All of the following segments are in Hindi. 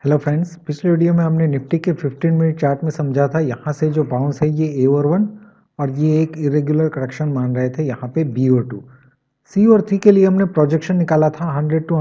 हेलो फ्रेंड्स, पिछले वीडियो में हमने निफ्टी के 15 मिनट चार्ट में समझा था यहाँ से जो बाउंस है ये ए और 1 और ये एक इरेगुलर करेक्शन मान रहे थे यहाँ पे बी और 2। सी और 3 के लिए हमने प्रोजेक्शन निकाला था 100 टू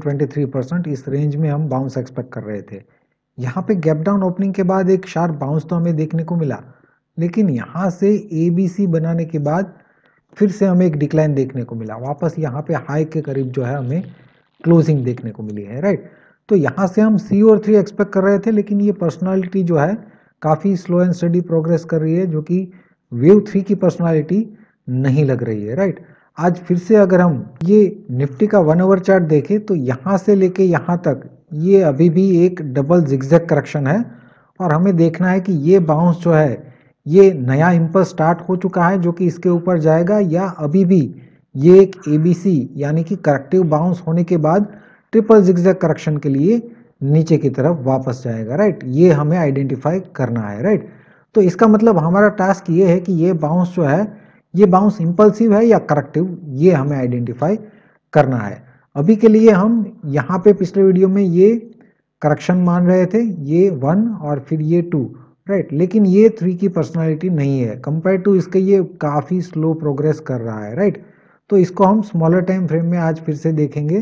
123%। इस रेंज में हम बाउंस एक्सपेक्ट कर रहे थे। यहाँ पे गैप डाउन ओपनिंग के बाद एक शार्प बाउंस तो हमें देखने को मिला, लेकिन यहाँ से ए बी सी बनाने के बाद फिर से हमें एक डिक्लाइन देखने को मिला। वापस यहाँ पे हाई के करीब जो है हमें क्लोजिंग देखने को मिली है, राइट। तो यहाँ से हम सी और 3 एक्सपेक्ट कर रहे थे, लेकिन ये पर्सनालिटी जो है काफ़ी स्लो एंड स्टडी प्रोग्रेस कर रही है, जो कि वेव 3 की पर्सनालिटी नहीं लग रही है, राइट। आज फिर से अगर हम ये निफ्टी का 1 आवर चार्ट देखें तो यहाँ से लेके यहाँ तक ये अभी भी एक डबल जिगजैग करेक्शन है और हमें देखना है कि ये बाउंस जो है ये नया इम्पल्स स्टार्ट हो चुका है जो कि इसके ऊपर जाएगा, या अभी भी ये एक एबीसी यानी कि करेक्टिव बाउंस होने के बाद ट्रिपल जिगजैग करेक्शन के लिए नीचे की तरफ वापस जाएगा, राइट। ये हमें आइडेंटिफाई करना है, राइट। तो इसका मतलब हमारा टास्क ये है कि ये बाउंस जो है ये बाउंस इम्पल्सिव है या करेक्टिव, ये हमें आइडेंटिफाई करना है। अभी के लिए हम यहाँ पे पिछले वीडियो में ये करेक्शन मान रहे थे, ये 1 और फिर ये 2, राइट। लेकिन ये 3 की पर्सनालिटी नहीं है, कंपेयर टू इसके ये काफ़ी स्लो प्रोग्रेस कर रहा है, राइट। तो इसको हम स्मॉलर टाइम फ्रेम में आज फिर से देखेंगे।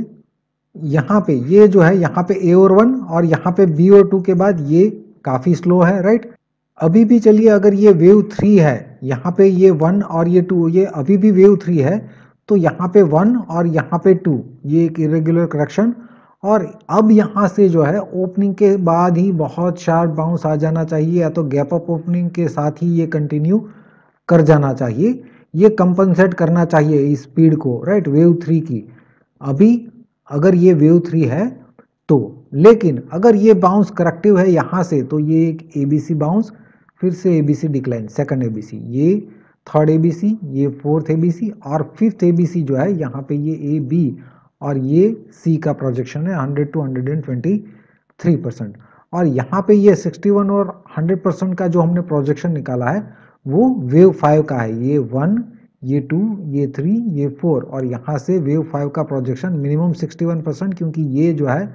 यहाँ पे ये जो है यहाँ पे ए और 1 और यहाँ पे बी और 2 के बाद ये काफ़ी स्लो है, राइट। अभी भी चलिए अगर ये वेव 3 है, यहाँ पे ये 1 और ये 2, ये अभी भी वेव 3 है, तो यहाँ पे 1 और यहाँ पे 2 ये एक इरेगुलर करेक्शन, और अब यहाँ से जो है ओपनिंग के बाद ही बहुत शार्प बाउंस आ जाना चाहिए, या तो गैप अप ओपनिंग के साथ ही ये कंटिन्यू कर जाना चाहिए। ये कंपनसेट करना चाहिए इस स्पीड को, राइट, वेव 3 की। अभी अगर ये वेव 3 है तो, लेकिन अगर ये बाउंस करेक्टिव है यहाँ से तो ये एक एबीसी बाउंस, फिर से एबीसी डिक्लाइन, सेकंड एबीसी, ये थर्ड एबीसी, ये फोर्थ एबीसी और फिफ्थ एबीसी जो है यहाँ पे ये ए बी और ये सी का प्रोजेक्शन है 100 टू 123%। और यहाँ पे ये 61 और 100% का जो हमने प्रोजेक्शन निकाला है वो वेव 5 का है। ये 1, ये 2, ये 3, ये 4 और यहाँ से वेव 5 का प्रोजेक्शन मिनिमम 61%, क्योंकि ये जो है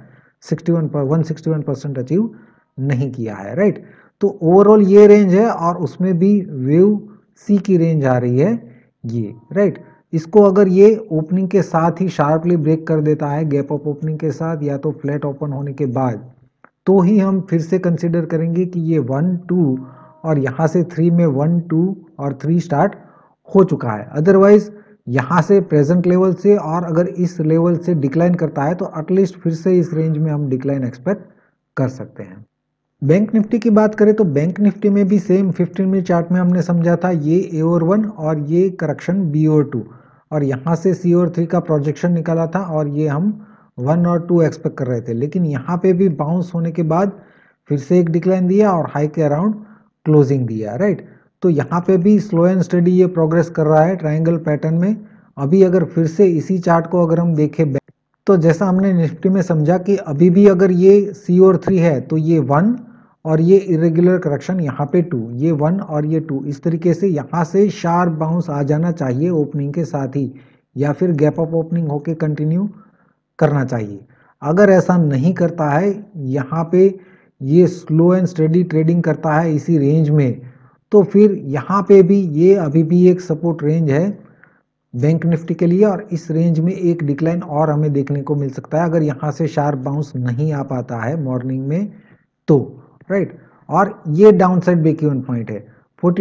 161% अचीव नहीं किया है, राइट। तो ओवरऑल ये रेंज है और उसमें भी वेव सी की रेंज आ रही है ये, राइट। इसको अगर ये ओपनिंग के साथ ही शार्पली ब्रेक कर देता है, गैप अप ओपनिंग के साथ या तो फ्लैट ओपन होने के बाद, तो ही हम फिर से कंसिडर करेंगे कि ये 1, 2 और यहाँ से 3 में 1, 2 और 3 स्टार्ट हो चुका है। अदरवाइज यहाँ से प्रेजेंट लेवल से और अगर इस लेवल से डिक्लाइन करता है तो एटलीस्ट फिर से इस रेंज में हम डिक्लाइन एक्सपेक्ट कर सकते हैं। बैंक निफ्टी की बात करें तो बैंक निफ्टी में भी सेम 15 मिनट चार्ट में हमने समझा था ये ए और 1 और ये करेक्शन बी और 2, और यहाँ से सी और 3 का प्रोजेक्शन निकाला था और ये हम 1 और 2 एक्सपेक्ट कर रहे थे। लेकिन यहाँ पे भी बाउंस होने के बाद फिर से एक डिक्लाइन दिया और हाई के अराउंड क्लोजिंग दिया, राइट। तो यहाँ पे भी स्लो एंड स्टडी ये प्रोग्रेस कर रहा है ट्राइंगल पैटर्न में। अभी अगर फिर से इसी चार्ट को अगर हम देखें तो जैसा हमने निफ्टी में समझा कि अभी भी अगर ये सी और 3 है तो ये 1 और ये इरेगुलर करेक्शन यहाँ पे 2, ये 1 और ये 2, इस तरीके से यहाँ से शार्प बाउंस आ जाना चाहिए ओपनिंग के साथ ही, या फिर गैप अप ओपनिंग होके कंटिन्यू करना चाहिए। अगर ऐसा नहीं करता है, यहाँ पे ये स्लो एंड स्टडी ट्रेडिंग करता है इसी रेंज में, तो फिर यहाँ पे भी ये अभी भी एक सपोर्ट रेंज है बैंक निफ्टी के लिए, और इस रेंज में एक डिक्लाइन और हमें देखने को मिल सकता है अगर यहाँ से शार्प बाउंस नहीं आ पाता है मॉर्निंग में तो, राइट। और ये downside break even point है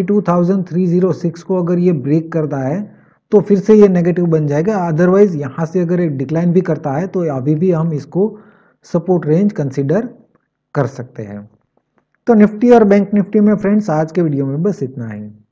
42,306 को अगर ये ब्रेक करता है तो फिर से ये नेगेटिव बन जाएगा। अदरवाइज यहाँ से अगर एक डिक्लाइन भी करता है तो अभी भी हम इसको सपोर्ट रेंज कंसिडर कर सकते हैं। तो निफ्टी और बैंक निफ्टी में फ्रेंड्स आज के वीडियो में बस इतना ही।